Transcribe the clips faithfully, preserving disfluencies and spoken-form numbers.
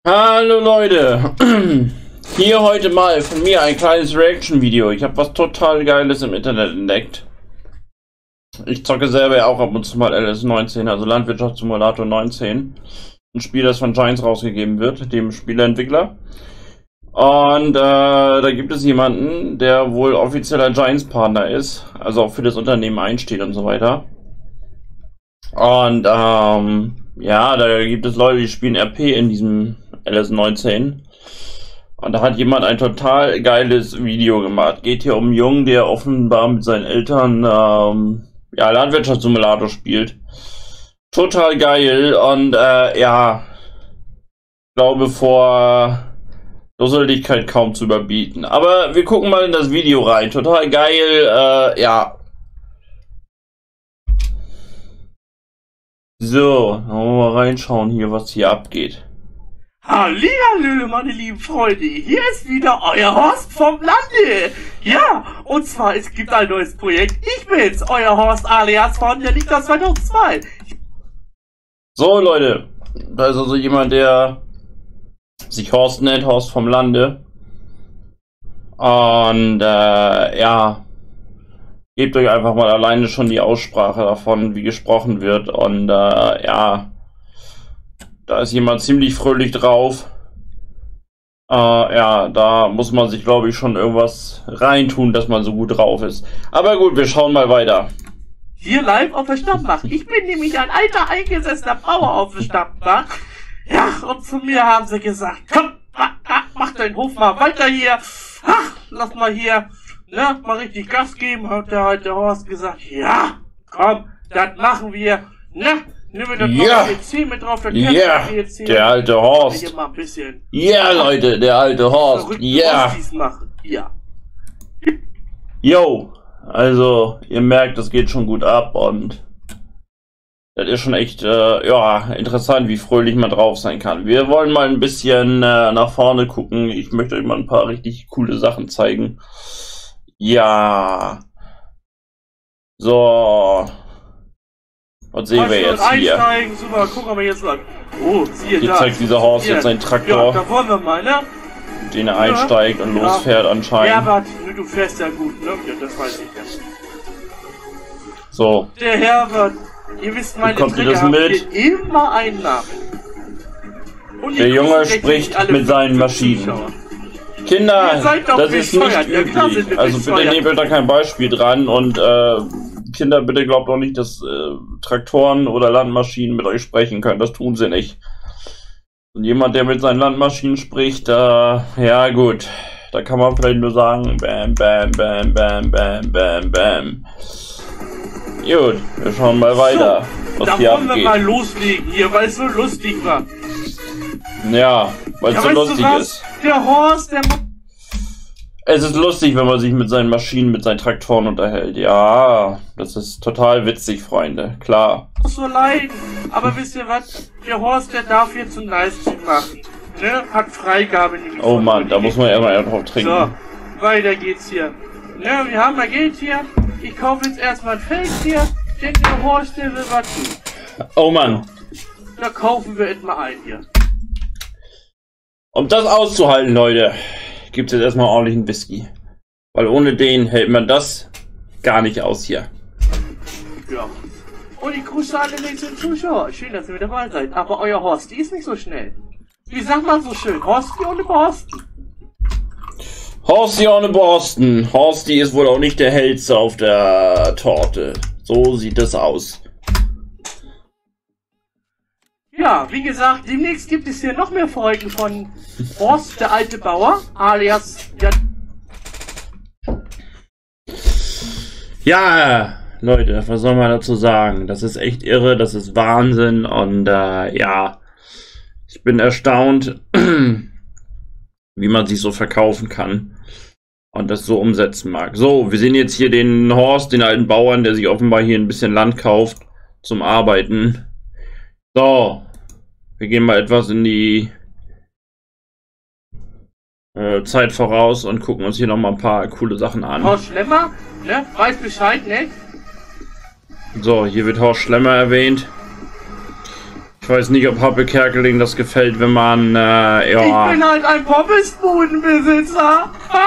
Hallo Leute, hier heute mal von mir ein kleines Reaction-Video. Ich habe was total Geiles im Internet entdeckt. Ich zocke selber ja auch ab und zu mal L S neunzehn, also Landwirtschaftssimulator neunzehn. Ein Spiel, das von Giants rausgegeben wird, dem Spieleentwickler. Und äh, da gibt es jemanden, der wohl offizieller Giants-Partner ist, also auch für das Unternehmen einsteht und so weiter. Und ähm, ja, da gibt es Leute, die spielen R P in diesem L S neunzehn. Und da hat jemand ein total geiles Video gemacht. Geht hier um einen Jungen, der offenbar mit seinen Eltern ähm, ja, Landwirtschaftssimulator spielt. Total geil und äh, ja, ich glaube vor Dusseligkeit kaum zu überbieten. Aber wir gucken mal in das Video rein. Total geil, äh, ja. So, dann wollen wir mal reinschauen hier, was hier abgeht. Hallihallö, meine lieben Freunde, hier ist wieder euer Horst vom Lande. Ja, und zwar, es gibt ein neues Projekt. Ich bin's, euer Horst alias von der Liga zweitausendzwei. So Leute, da ist also jemand, der sich Horst nennt, Horst vom Lande. Und äh, ja, gebt euch einfach mal alleine schon die Aussprache davon, wie gesprochen wird. Und äh, ja, da ist jemand ziemlich fröhlich drauf. Äh, ja, da muss man sich, glaube ich, schon irgendwas reintun, dass man so gut drauf ist. Aber gut, wir schauen mal weiter. Hier live auf der Stadtbach. Ich bin nämlich ein alter, eingesessener Bauer auf der Stadtbach. Ja, und zu mir haben sie gesagt, komm, mach deinen Hof mal weiter hier. Ach, lass mal hier, ne, mal richtig Gas geben. Hat der alte Horst gesagt, ja, komm, das machen wir, ne. Nehmen wir dann ja. noch P C mit drauf, der ja, der alte Horst. Ja, Leute, der alte Horst. Ja. Ja. Jo, also ihr merkt, das geht schon gut ab und das ist schon echt äh, ja, interessant, wie fröhlich man drauf sein kann. Wir wollen mal ein bisschen äh, nach vorne gucken. Ich möchte euch mal ein paar richtig coole Sachen zeigen. Ja. So. Was sehen wir jetzt hier? Super, gucken wir jetzt mal. Oh, siehe hier da. zeigt dieser Horst hier. Jetzt seinen Traktor. Ja, da wollen wir mal, ne? Den er einsteigt und ja. losfährt anscheinend. Herbert, du fährst ja gut, ne? Ja, das weiß ich ja. So. Der Herbert, ihr wisst, meine Trigger haben immer einen Namen. Und der Junge spricht mit seinen Maschinen. Kinder, das ist nicht üblich. Ja, also bitte nehmt da kein Beispiel dran und äh, Kinder, bitte glaubt doch nicht, dass äh, Traktoren oder Landmaschinen mit euch sprechen können. Das tun sie nicht. Und jemand, der mit seinen Landmaschinen spricht, äh, ja gut, da kann man vielleicht nur sagen, bam, bam, bam, bam, bam, bam, bam. Gut, wir schauen mal weiter, so, was da hier wollen abgeht. wir mal loslegen hier, weil es so lustig war. Ja, weil es ja, so lustig ist. Der Horst, der... Es ist lustig, wenn man sich mit seinen Maschinen, mit seinen Traktoren unterhält. Ja, das ist total witzig, Freunde. Klar. So leiden. Aber wisst ihr was? Der Horst, der darf jetzt einen Livestream machen. Ne? Hat Freigabe nämlich. Oh Mann, da muss man ja mal drauf trinken. So, weiter geht's hier. Ne, wir haben mal Geld hier. Ich kaufe jetzt erstmal ein Feld hier. Denn der Horst, der will was tun. Oh Mann. Da kaufen wir etwa ein hier. Um das auszuhalten, Leute, gibt es jetzt erstmal ordentlichen Whisky. Weil ohne den hält man das gar nicht aus hier. Ja. Und ich grüße alle nächsten Zuschauer. Schön, dass ihr mit dabei seid. Aber euer Horsti ist nicht so schnell. Wie sagt man so schön? Horsti ohne Borsten. Horsti ohne Borsten. Horsti ist wohl auch nicht der hellste auf der Torte. So sieht es aus. Ja, wie gesagt, demnächst gibt es hier noch mehr Folgen von Horst, der alte Bauer, alias... Ja, ja, Leute, was soll man dazu sagen? Das ist echt irre, das ist Wahnsinn und äh, ja, ich bin erstaunt, wie man sich so verkaufen kann und das so umsetzen mag. So, wir sehen jetzt hier den Horst, den alten Bauern, der sich offenbar hier ein bisschen Land kauft zum Arbeiten. So, wir gehen mal etwas in die äh, Zeit voraus und gucken uns hier noch mal ein paar coole Sachen an. Horst Schlemmer, ne? Weiß Bescheid, ne? So, hier wird Horst Schlemmer erwähnt. Ich weiß nicht, ob Hoppe Kerkeling das gefällt, wenn man, äh, ja... Ich bin halt ein Pommesbudenbesitzer.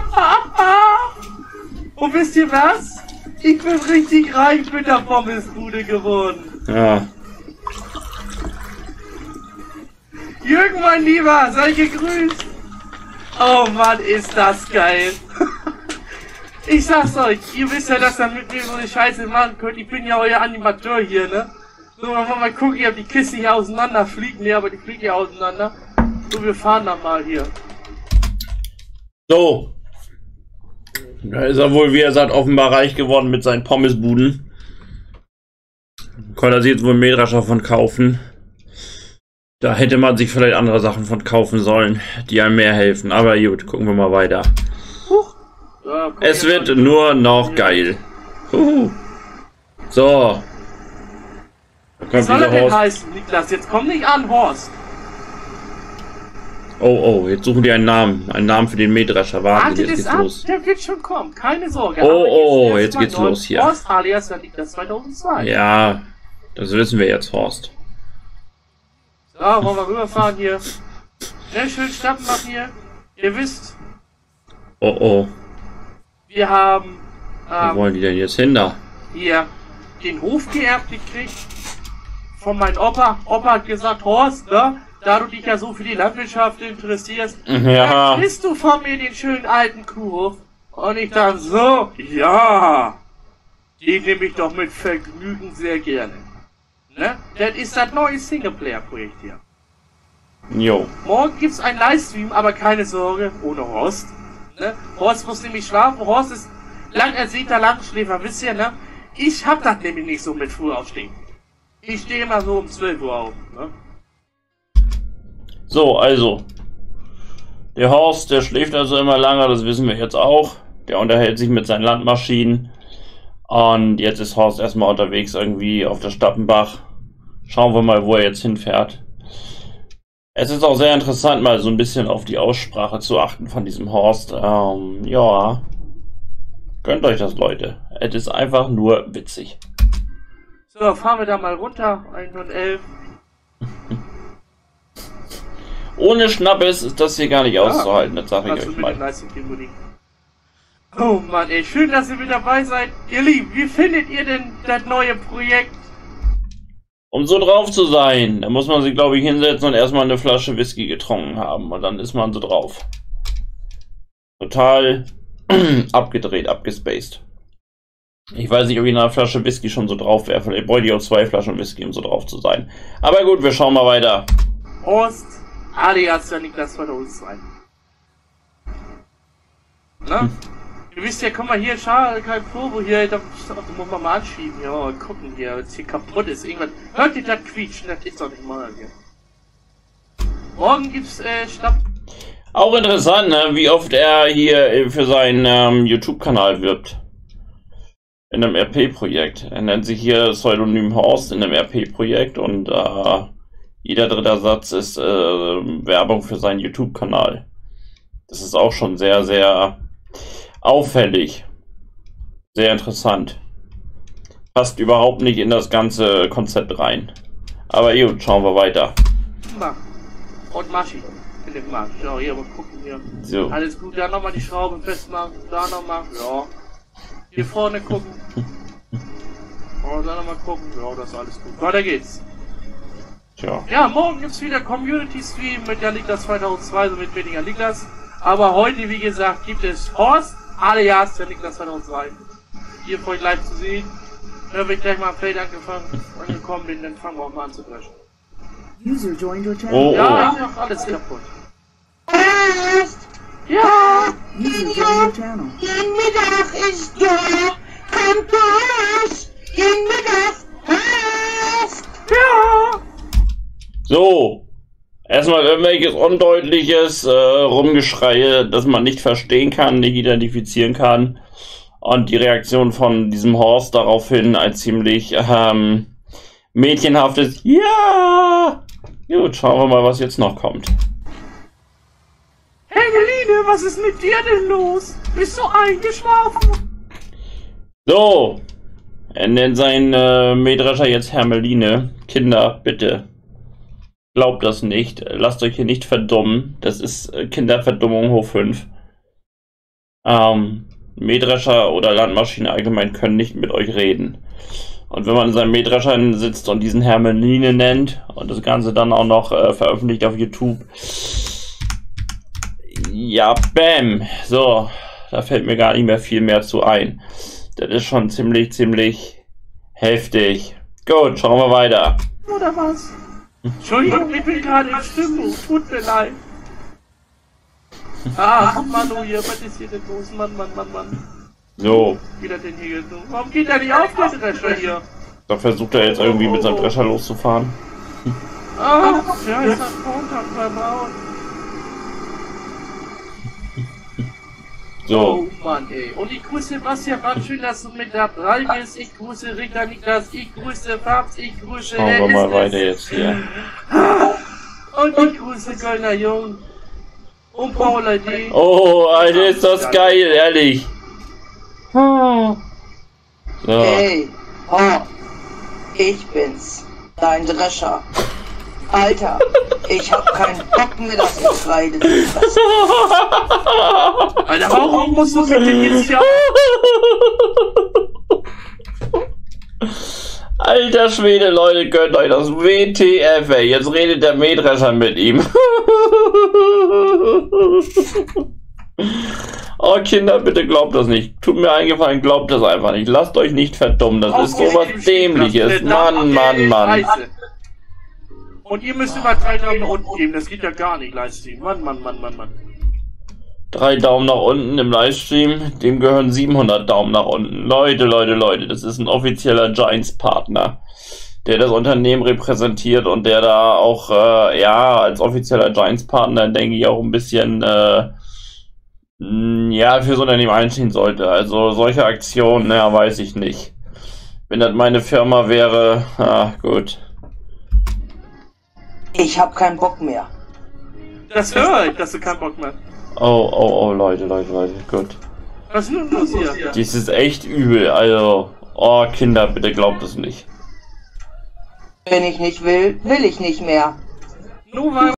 Und wisst ihr was? Ich bin richtig reich mit der Pommesbude geworden. Ja. Jürgen, mein Lieber, sei gegrüßt. Oh Mann, ist das geil. Ich sag's euch, ihr wisst ja, dass ihr mit mir so eine Scheiße machen könnt. Ich bin ja euer Animateur hier, ne? So, wir mal gucken, ob die Kiste hier auseinander fliegt. Ne, aber die fliegt ja auseinander. So, wir fahren dann mal hier. So. Da ist er wohl, wie er sagt, offenbar reich geworden mit seinen Pommesbuden. Kann er sich jetzt wohl einen Mähdrescher von kaufen. Da hätte man sich vielleicht andere Sachen von kaufen sollen, die einem mehr helfen. Aber gut, gucken wir mal weiter. Huch. Ja, es wird nur noch geil. Huhu. So. Was soll er denn heißen, Niklas? Jetzt komm nicht an, Horst. Oh, oh, jetzt suchen die einen Namen. Einen Namen für den Mähdrescher. Warten, jetzt geht's ab. los. Der wird schon kommen, keine Sorge. Oh, oh, jetzt geht's los hier. Horst alias der Niklas zweitausendzwei. Ja, das wissen wir jetzt, Horst. So, wollen wir rüberfahren hier. Sehr schön Stappen machen hier. Ihr wisst. Oh, oh. Wir haben. Ähm, Wo wollen die denn jetzt hin da? Hier den Hof geerbt gekriegt. Von meinem Opa. Opa hat gesagt, Horst, ne? Da du dich ja so für die Landwirtschaft interessierst, ja. dann kriegst du von mir den schönen alten Kuhhof. Und ich dachte so, ja, den nehme ich doch mit Vergnügen sehr gerne. Ne? Das ist das neue Singleplayer-Projekt hier. Jo. Morgen gibt's einen Livestream, aber keine Sorge, ohne Horst. Ne? Horst muss nämlich schlafen. Horst ist lang ersehnter Langschläfer, wisst ihr, ne? Ich hab das nämlich nicht so mit früh aufstehen. Ich stehe immer so um zwölf Uhr auf, ne? So, also. Der Horst, der schläft also immer lange, das wissen wir jetzt auch. Der unterhält sich mit seinen Landmaschinen. Und jetzt ist Horst erstmal unterwegs irgendwie auf der Stappenbach. Schauen wir mal, wo er jetzt hinfährt. Es ist auch sehr interessant, mal so ein bisschen auf die Aussprache zu achten von diesem Horst. Ähm, ja. Gönnt euch das, Leute. Es ist einfach nur witzig. So, fahren wir da mal runter. hundertelf. Ohne Schnappes ist das hier gar nicht ja, auszuhalten, das sage ich euch mal. Oh Mann, ey, schön, dass ihr mit dabei seid. Ihr Lieben, wie findet ihr denn das neue Projekt? Um so drauf zu sein, da muss man sich, glaube ich, hinsetzen und erstmal eine Flasche Whisky getrunken haben. Und dann ist man so drauf. Total abgedreht, abgespaced. Ich weiß nicht, ob ich in einer Flasche Whisky schon so drauf wäre. Vielleicht bräuchte ich auch zwei Flaschen Whisky, um so drauf zu sein. Aber gut, wir schauen mal weiter. Horst alias der Niklas zweitausendzwei. Na? Hm. Du wisst ja, guck mal hier, schade, kein Turbo hier, da, da muss man mal anschieben, ja, mal gucken hier, was hier kaputt ist, irgendwas. Hört ihr das quietschen, das ist doch nicht mal hier. Morgen gibt's, äh, Stab. Auch interessant, ne, wie oft er hier für seinen ähm, YouTube-Kanal wirbt. In einem R P-Projekt. Er nennt sich hier Pseudonym Horst in einem R P-Projekt und, äh, jeder dritte Satz ist äh, Werbung für seinen YouTube-Kanal. Das ist auch schon sehr, sehr auffällig. Sehr interessant. Passt überhaupt nicht in das ganze Konzept rein. Aber gut, schauen wir weiter. Und Maschi. Mal. So, hier mal gucken hier. So. Alles gut, da nochmal die Schrauben festmachen. Da nochmal. Ja. Hier vorne gucken. Oh, da nochmal gucken. Ja, das ist alles gut. Weiter geht's. Tja. Ja, morgen gibt's wieder Community Stream mit der Niklas zweitausendzwei, so mit weniger Niklas. Aber heute, wie gesagt, gibt es Horst alias der Niklas zweitausendzwei. Hier für euch live zu sehen. Da bin ich gleich mal am Feld angefangen, angekommen bin, dann fangen wir auch mal an zu dreschen. User joined your channel. Oh, oh. Ja, ist noch alles kaputt. Horst! Ja! User joined your channel. Jeden Mittag ist da! Kommt raus! Jeden Mittag! Horst! Ja! So. Erstmal irgendwelches undeutliches äh, Rumgeschreie, das man nicht verstehen kann, nicht identifizieren kann. Und die Reaktion von diesem Horst daraufhin ein ziemlich ähm, mädchenhaftes Ja! Gut, schauen wir mal, was jetzt noch kommt. Hermeline, was ist mit dir denn los? Bist du eingeschlafen? So. Er nennt seinen äh, Mähdrescher jetzt Hermeline. Kinder, bitte. Glaubt das nicht. Lasst euch hier nicht verdummen. Das ist Kinderverdummung hoch fünf. Ähm, Mähdrescher oder Landmaschine allgemein können nicht mit euch reden. Und wenn man in seinem Mähdrescher sitzt und diesen Hermeline nennt und das Ganze dann auch noch äh, veröffentlicht auf YouTube. Ja, bam. So, da fällt mir gar nicht mehr viel mehr zu ein. Das ist schon ziemlich, ziemlich heftig. Gut, schauen wir weiter. Oder was? Entschuldigung, ich bin gerade in Stimmung. Tut mir leid. Ah, Manu hier, was ist hier denn los? Mann, Mann, Mann, Mann. So. Wie geht er denn hier so? Warum geht er nicht auf, der Drescher hier? Da versucht er jetzt irgendwie mit seinem Drescher loszufahren. Ah, ja, ist das Montag beim Haus. So. Oh Mann, ey. Und ich grüße Sebastian, war schön, dass du mit dabei bist. Ich grüße Richter Niklas, ich grüße Fabs, ich grüße Schauen wir mal weiter jetzt hier. Und ich grüße Kölner Jung. Und Paula D. Oh, Alter, ist das geil, ehrlich. So. Hey, oh, ich bin's, dein Drescher. Alter, ich hab keinen Bock mehr, das Getreide zu fressen. Alter, warum musst du mit dem jetzt hier... Alter Schwede, Leute, gönnt euch das W T F, ey. Jetzt redet der Mähdrescher mit ihm. Oh, Kinder, bitte glaubt das nicht. Tut mir eingefallen, glaubt das einfach nicht. Lasst euch nicht verdummen, das ist sowas Dämliches. Mann, Mann, Mann. Und ihr müsst immer drei Daumen nach unten geben, das geht ja gar nicht, Livestream. Mann, Mann, Mann, Mann, Mann. Drei Daumen nach unten im Livestream, dem gehören siebenhundert Daumen nach unten. Leute, Leute, Leute, das ist ein offizieller Giants-Partner, der das Unternehmen repräsentiert und der da auch, äh, ja, als offizieller Giants-Partner, denke ich, auch ein bisschen, äh, ja, fürs Unternehmen einstehen sollte. Also solche Aktionen, naja, weiß ich nicht. Wenn das meine Firma wäre, ah, gut. Ich hab keinen Bock mehr. Das höre ich, dass du keinen Bock mehr hast. Oh, oh, oh, Leute, Leute, Leute, gut. Was ist denn los hier? Dies ist echt übel, also, oh, Kinder, bitte glaubt es nicht. Wenn ich nicht will, will ich nicht mehr. Nur weil